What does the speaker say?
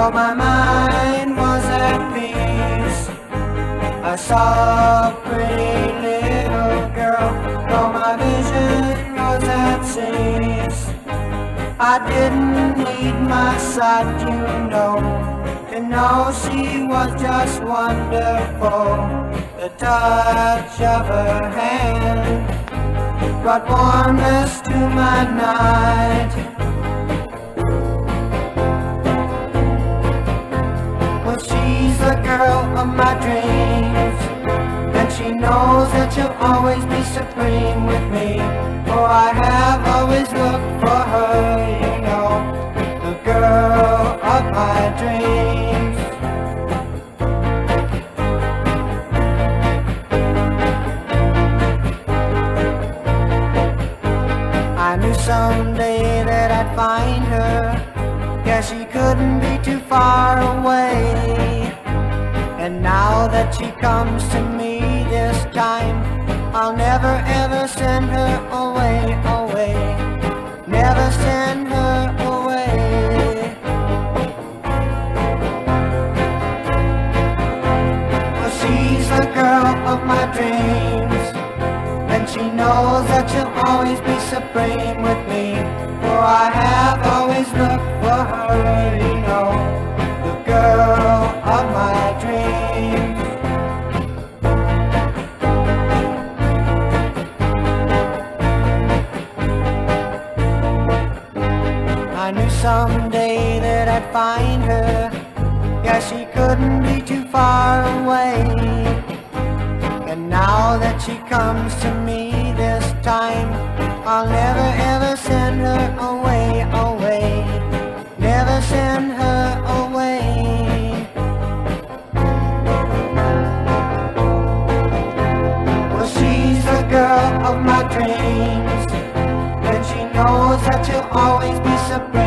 Though my mind was at peace, I saw a pretty little girl. Though my vision was at cease, I didn't need my sight, you know, to know she was just wonderful. The touch of her hand brought warmness to my night. Well, she's the girl of my dreams, and she knows that she'll always be supreme with me. For I have always looked for her, you know, the girl of my dreams. I knew someday that I'd find her, yeah, she couldn't be too far away. And now that she comes to me this time, I'll never ever send her away, away, never send her away. Well, she's the girl of my dreams, and she knows that she'll always be supreme with me. For I have always looked for her, you know, the girl of my dreams. I knew someday that I'd find her, yeah, she couldn't be too far away. And now that she comes to me this time, I'll never ever send her away, away, never send her away. Well, she's the girl of my dreams, and she knows that she'll always be supreme.